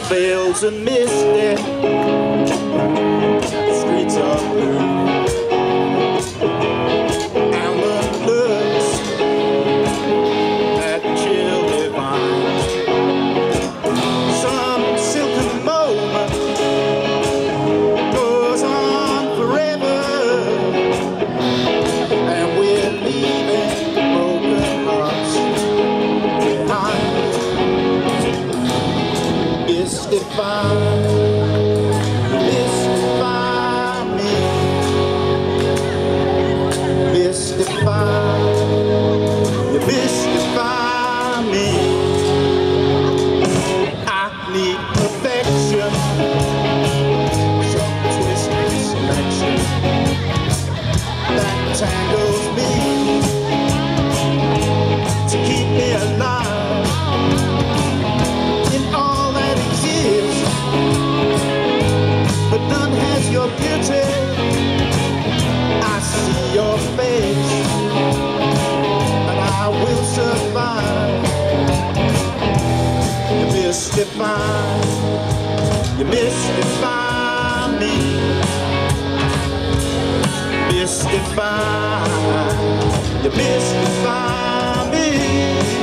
fields are misty, streets are blue, and the looks that chill divine. Some silken moment goes on forever, and we're leaving broken hearts behind. Mystify, mystify me, mystify, you mystify me. I need perfection, some twisted selection that tangles me to keep me alive in all that exists, but none has your beauty. I see your face, and I will survive. You mystify, you mystify me, mystify, you mystify me.